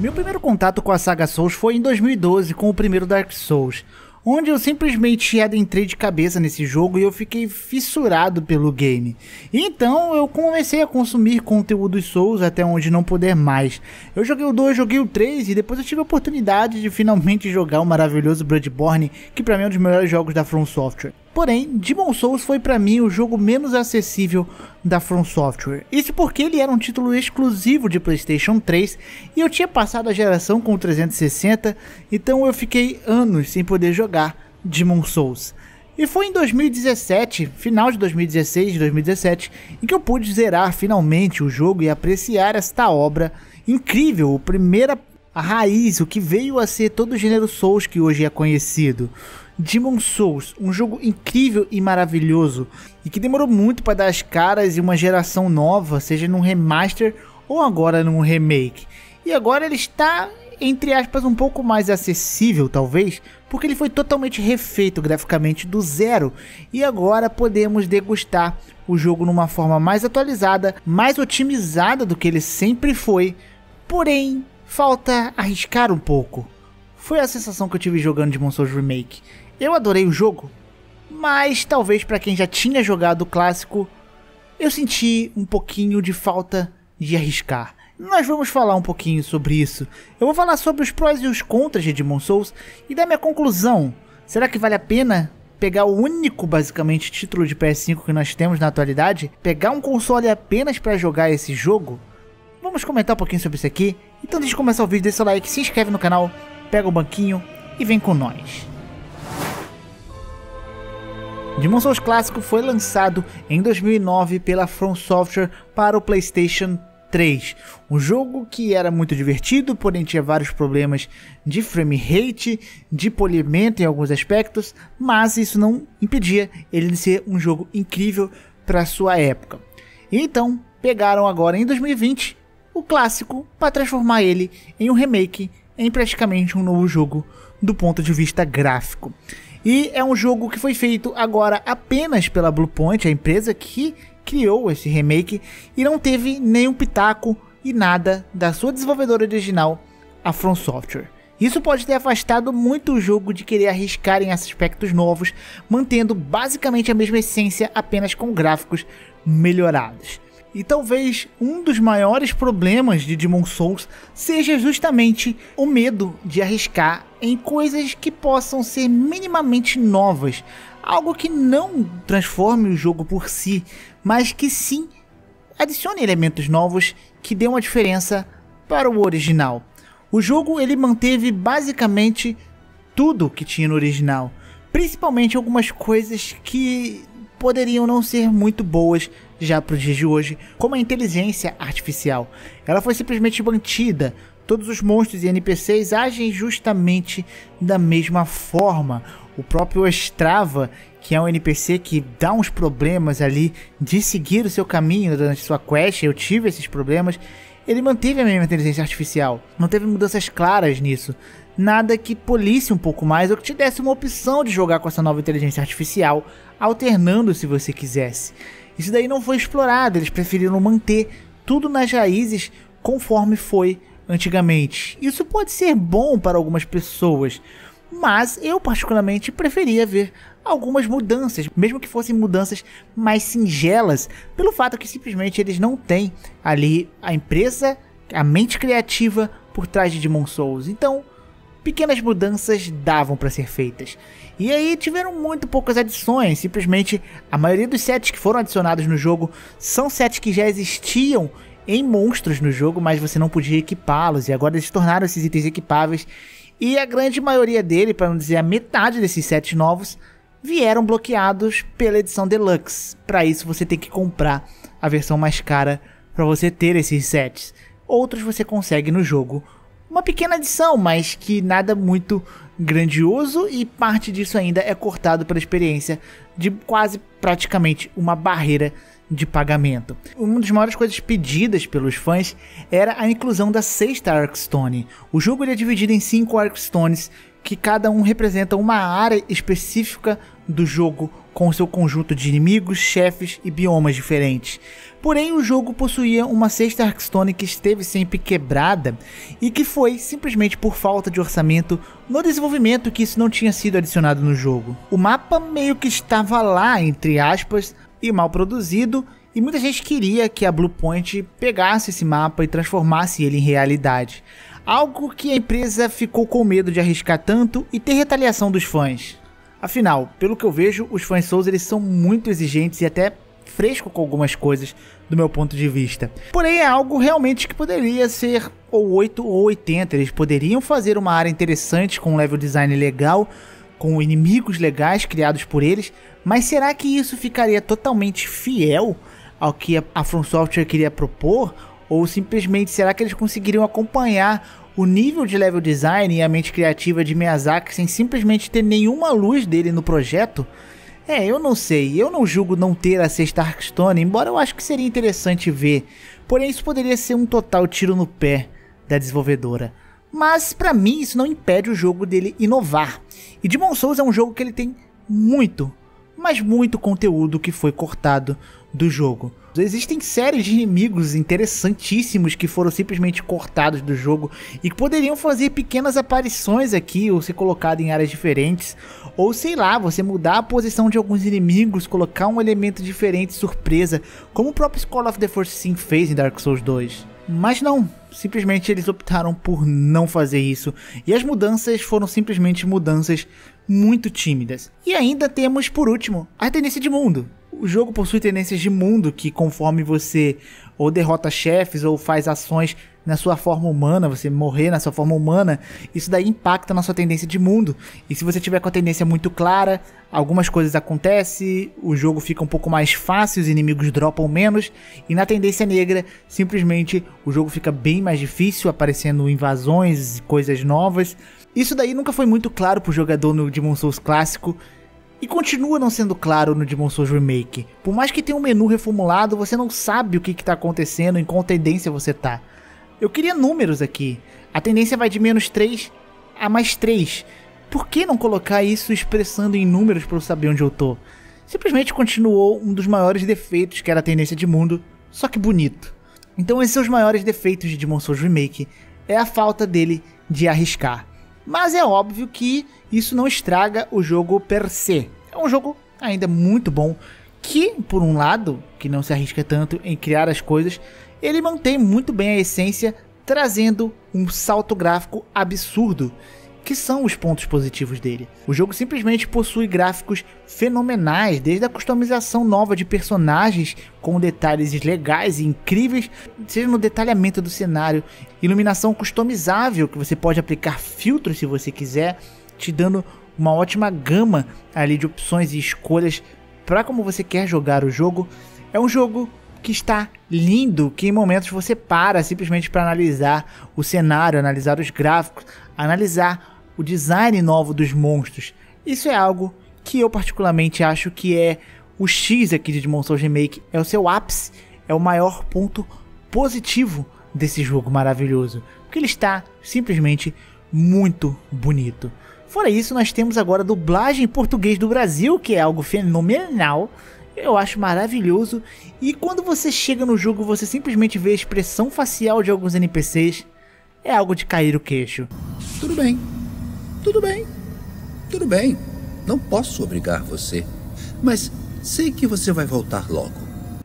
Meu primeiro contato com a saga Souls foi em 2012 com o primeiro Dark Souls, onde eu simplesmente adentrei de cabeça nesse jogo e eu fiquei fissurado pelo game. Então eu comecei a consumir conteúdos Souls até onde não poder mais. Eu joguei o 2, joguei o 3 e depois eu tive a oportunidade de finalmente jogar o maravilhoso Bloodborne, que pra mim é um dos melhores jogos da From Software. Porém, Demon Souls foi pra mim o jogo menos acessível da From Software. Isso porque ele era um título exclusivo de PlayStation 3 e eu tinha passado a geração com o 360, então eu fiquei anos sem poder jogar Demon Souls. E foi em 2017, final de 2016 e 2017, em que eu pude zerar finalmente o jogo e apreciar esta obra incrível, a raiz, o que veio a ser todo o gênero Souls que hoje é conhecido. Demon Souls, um jogo incrível e maravilhoso, e que demorou muito para dar as caras em uma geração nova, seja num remaster ou agora num remake. E agora ele está, entre aspas, um pouco mais acessível talvez, porque ele foi totalmente refeito graficamente do zero, e agora podemos degustar o jogo numa forma mais atualizada, mais otimizada do que ele sempre foi, porém falta arriscar um pouco. Foi a sensação que eu tive jogando Demon Souls Remake. Eu adorei o jogo, mas talvez para quem já tinha jogado o clássico, eu senti um pouquinho de falta de arriscar. Nós vamos falar um pouquinho sobre isso. Eu vou falar sobre os prós e os contras de Demon Souls e dar minha conclusão. Será que vale a pena pegar o único, basicamente, título de PS5 que nós temos na atualidade? Pegar um console apenas para jogar esse jogo? Vamos comentar um pouquinho sobre isso aqui. Então antes de começar o vídeo, deixa o like, se inscreve no canal, pega o banquinho e vem com nós. Demon Souls clássico foi lançado em 2009 pela From Software para o PlayStation 3. Um jogo que era muito divertido, porém tinha vários problemas de frame rate, de polimento em alguns aspectos, mas isso não impedia ele de ser um jogo incrível para sua época. E então pegaram agora em 2020 o clássico para transformar ele em um remake, em praticamente um novo jogo do ponto de vista gráfico. E é um jogo que foi feito agora apenas pela Bluepoint, a empresa que criou esse remake, e não teve nenhum pitaco e nada da sua desenvolvedora original, a From Software. Isso pode ter afastado muito o jogo de querer arriscar em aspectos novos, mantendo basicamente a mesma essência, apenas com gráficos melhorados. E talvez um dos maiores problemas de Demon Souls seja justamente o medo de arriscar em coisas que possam ser minimamente novas. Algo que não transforme o jogo por si, mas que sim adicione elementos novos que dê uma diferença para o original. O jogo ele manteve basicamente tudo que tinha no original, principalmente algumas coisas que poderiam não ser muito boas já para os dias de hoje, como a inteligência artificial. Ela foi simplesmente mantida. Todos os monstros e NPCs agem justamente da mesma forma. O próprio Ostrava, que é um NPC que dá uns problemas ali de seguir o seu caminho durante sua quest, eu tive esses problemas, ele manteve a mesma inteligência artificial. Não teve mudanças claras nisso. Nada que polisse um pouco mais ou que te desse uma opção de jogar com essa nova inteligência artificial, alternando se você quisesse. Isso daí não foi explorado, eles preferiram manter tudo nas raízes conforme foi antigamente. Isso pode ser bom para algumas pessoas, mas eu particularmente preferia ver algumas mudanças, mesmo que fossem mudanças mais singelas, pelo fato que simplesmente eles não têm ali a empresa, a mente criativa por trás de Demon Souls. Então, pequenas mudanças davam para ser feitas. E aí tiveram muito poucas adições, simplesmente a maioria dos sets que foram adicionados no jogo são sets que já existiam em monstros no jogo, mas você não podia equipá-los, e agora eles tornaram esses itens equipáveis, e a grande maioria dele, para não dizer a metade desses sets novos, vieram bloqueados pela edição Deluxe. Para isso você tem que comprar a versão mais cara para você ter esses sets. Outros você consegue no jogo. Uma pequena adição, mas que nada muito grandioso, e parte disso ainda é cortado pela experiência de quase praticamente uma barreira de pagamento. Uma das maiores coisas pedidas pelos fãs era a inclusão da 6ª Arcstone. O jogo ele é dividido em 5 Arcstones que cada um representa uma área específica do jogo com seu conjunto de inimigos, chefes e biomas diferentes. Porém, o jogo possuía uma cesta Hearthstone que esteve sempre quebrada e que foi simplesmente por falta de orçamento no desenvolvimento que isso não tinha sido adicionado no jogo. O mapa meio que estava lá, entre aspas, e mal produzido, e muita gente queria que a Bluepoint pegasse esse mapa e transformasse ele em realidade. Algo que a empresa ficou com medo de arriscar tanto e ter retaliação dos fãs. Afinal, pelo que eu vejo, os fãs Souls eles são muito exigentes e até fresco com algumas coisas do meu ponto de vista. Porém é algo realmente que poderia ser ou 8 ou 80, eles poderiam fazer uma área interessante com um level design legal, com inimigos legais criados por eles, mas será que isso ficaria totalmente fiel ao que a From Software queria propor? Ou simplesmente será que eles conseguiriam acompanhar o nível de level design e a mente criativa de Miyazaki sem simplesmente ter nenhuma luz dele no projeto? Eu não sei, eu não julgo não ter a sexta Hearthstone, embora eu acho que seria interessante ver, porém isso poderia ser um total tiro no pé da desenvolvedora. Mas pra mim isso não impede o jogo dele inovar, e Demon's Souls é um jogo que ele tem muito, mas muito conteúdo que foi cortado do jogo. Existem séries de inimigos interessantíssimos que foram simplesmente cortados do jogo e que poderiam fazer pequenas aparições aqui ou ser colocado em áreas diferentes, ou sei lá, você mudar a posição de alguns inimigos, colocar um elemento diferente surpresa, como o próprio Call of the Forsaken fez em Dark Souls 2. Mas não, simplesmente eles optaram por não fazer isso, e as mudanças foram simplesmente mudanças muito tímidas. E ainda temos, por último, a tendência de mundo. O jogo possui tendências de mundo que, conforme você ou derrota chefes ou faz ações na sua forma humana, você morrer na sua forma humana, isso daí impacta na sua tendência de mundo. E se você tiver com a tendência muito clara, algumas coisas acontecem, o jogo fica um pouco mais fácil, os inimigos dropam menos, e na tendência negra, simplesmente o jogo fica bem mais difícil, aparecendo invasões e coisas novas. Isso daí nunca foi muito claro pro jogador no Demon's Souls clássico, e continua não sendo claro no Demon's Souls Remake. Por mais que tenha um menu reformulado, você não sabe o que está acontecendo, em qual tendência você tá. Eu queria números aqui. A tendência vai de -3 a +3. Por que não colocar isso expressando em números para eu saber onde eu tô? Simplesmente continuou um dos maiores defeitos, que era a tendência de mundo, só que bonito. Então esses são os maiores defeitos de Demon's Souls Remake. É a falta dele de arriscar. Mas é óbvio que isso não estraga o jogo per se. É um jogo ainda muito bom, que por um lado, que não se arrisca tanto em criar as coisas, ele mantém muito bem a essência, trazendo um salto gráfico absurdo, que são os pontos positivos dele. O jogo simplesmente possui gráficos fenomenais, desde a customização nova de personagens com detalhes legais e incríveis, seja no detalhamento do cenário, iluminação customizável, que você pode aplicar filtros se você quiser, te dando uma ótima gama ali de opções e escolhas para como você quer jogar o jogo. É um jogo que está lindo, que em momentos você para simplesmente para analisar o cenário, analisar os gráficos, analisar o design novo dos monstros. Isso é algo que eu particularmente acho que é o X aqui de Demon's Souls Remake, é o seu ápice, é o maior ponto positivo desse jogo maravilhoso, porque ele está simplesmente muito bonito. Fora isso, nós temos agora a dublagem em português do Brasil, que é algo fenomenal. Eu acho maravilhoso. E quando você chega no jogo, você simplesmente vê a expressão facial de alguns NPCs. É algo de cair o queixo. Tudo bem. Tudo bem. Tudo bem. Não posso obrigar você. Mas sei que você vai voltar logo.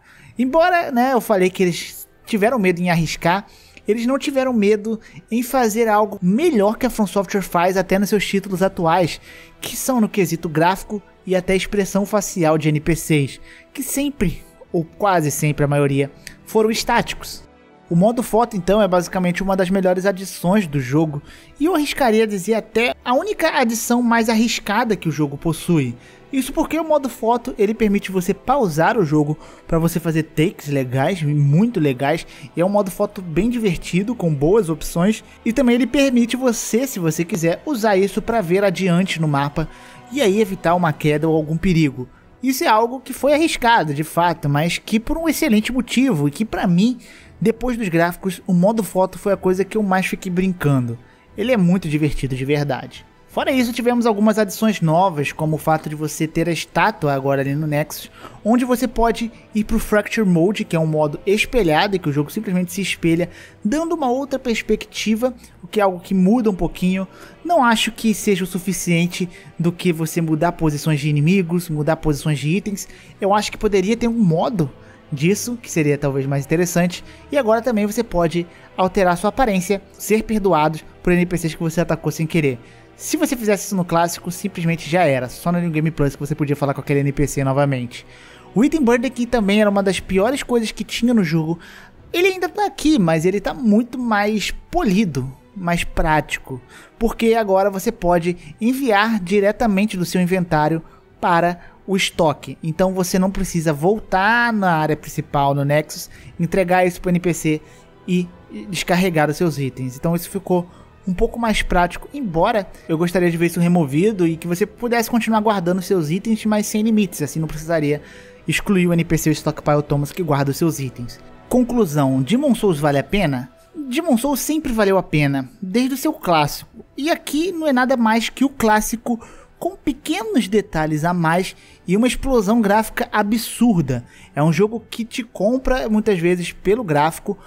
Embora, eu falei que eles tiveram medo em arriscar, eles não tiveram medo em fazer algo melhor que a From Software faz até nos seus títulos atuais, que são no quesito gráfico e até expressão facial de NPCs, que sempre, ou quase sempre a maioria, foram estáticos. O modo foto então é basicamente uma das melhores adições do jogo, e eu arriscaria dizer até a única adição mais arriscada que o jogo possui. Isso porque o modo foto ele permite você pausar o jogo para você fazer takes legais, muito legais, e é um modo foto bem divertido, com boas opções, e também ele permite você, se você quiser, usar isso para ver adiante no mapa e aí evitar uma queda ou algum perigo. Isso é algo que foi arriscado de fato, mas que por um excelente motivo, e que para mim, depois dos gráficos, o modo foto foi a coisa que eu mais fiquei brincando. Ele é muito divertido de verdade. Fora isso, tivemos algumas adições novas, como o fato de você ter a estátua agora ali no Nexus, onde você pode ir para o Fracture Mode, que é um modo espelhado e que o jogo simplesmente se espelha, dando uma outra perspectiva, o que é algo que muda um pouquinho. Não acho que seja o suficiente do que você mudar posições de inimigos, mudar posições de itens. Eu acho que poderia ter um modo disso, que seria talvez mais interessante. E agora também você pode alterar sua aparência, ser perdoado por NPCs que você atacou sem querer. Se você fizesse isso no clássico, simplesmente já era. Só no New Game Plus que você podia falar com aquele NPC novamente. O Item Burn aqui também era uma das piores coisas que tinha no jogo. Ele ainda tá aqui, mas ele tá muito mais polido, mais prático. Porque agora você pode enviar diretamente do seu inventário para o estoque. Então você não precisa voltar na área principal, no Nexus, entregar isso para o NPC e descarregar os seus itens. Então isso ficou um pouco mais prático, embora eu gostaria de ver isso removido e que você pudesse continuar guardando seus itens, mas sem limites, assim não precisaria excluir o NPC Stockpile Thomas que guarda os seus itens. Conclusão, Demon Souls vale a pena? Demon Souls sempre valeu a pena, desde o seu clássico, e aqui não é nada mais que o clássico com pequenos detalhes a mais e uma explosão gráfica absurda. É um jogo que te compra muitas vezes pelo gráfico,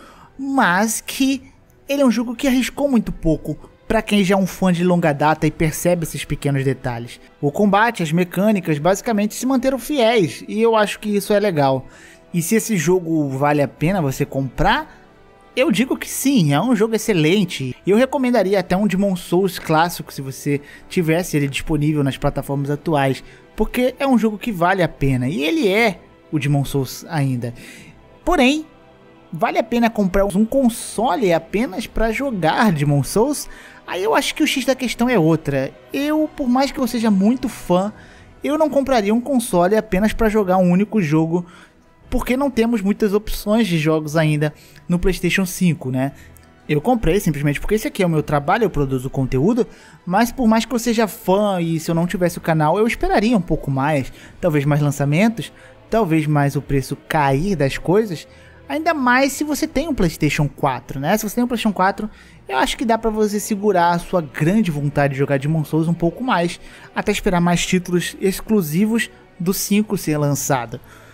mas que ele é um jogo que arriscou muito pouco para quem já é um fã de longa data e percebe esses pequenos detalhes. O combate, as mecânicas basicamente se manteram fiéis e eu acho que isso é legal. E se esse jogo vale a pena você comprar, eu digo que sim, é um jogo excelente. E eu recomendaria até um Demon Souls clássico se você tivesse ele disponível nas plataformas atuais, porque é um jogo que vale a pena e ele é o Demon Souls ainda. Porém, vale a pena comprar um console apenas para jogar Demon Souls? Aí eu acho que o X da questão é outra. Eu, por mais que eu seja muito fã, eu não compraria um console apenas para jogar um único jogo, porque não temos muitas opções de jogos ainda no PlayStation 5, né? Eu comprei simplesmente porque esse aqui é o meu trabalho, eu produzo conteúdo, mas por mais que eu seja fã e se eu não tivesse o canal, eu esperaria um pouco mais, talvez mais lançamentos, talvez mais o preço cair das coisas. Ainda mais se você tem um PlayStation 4, né? Se você tem um PlayStation 4, eu acho que dá pra você segurar a sua grande vontade de jogar Demon Souls um pouco mais, até esperar mais títulos exclusivos do 5 ser lançado.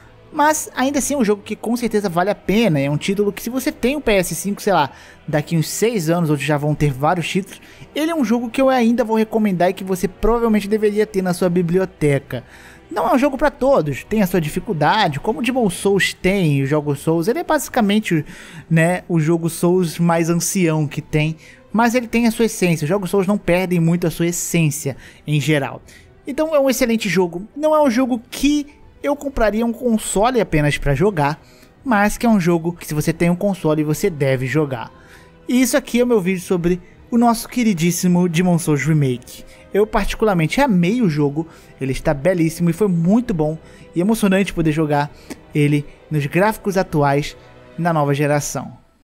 Mas ainda assim é um jogo que com certeza vale a pena, é um título que se você tem um PS5, sei lá, daqui uns 6 anos, onde já vão ter vários títulos, ele é um jogo que eu ainda vou recomendar e que você provavelmente deveria ter na sua biblioteca. Não é um jogo para todos, tem a sua dificuldade, como o Demon Souls tem, o jogo Souls, ele é basicamente, né, o jogo Souls mais ancião que tem, mas ele tem a sua essência, os jogos Souls não perdem muito a sua essência em geral. Então é um excelente jogo, não é um jogo que eu compraria um console apenas para jogar, mas que é um jogo que se você tem um console você deve jogar. E isso aqui é o meu vídeo sobre o nosso queridíssimo Demon Souls Remake. Eu particularmente amei o jogo, ele está belíssimo e foi muito bom e emocionante poder jogar ele nos gráficos atuais na nova geração.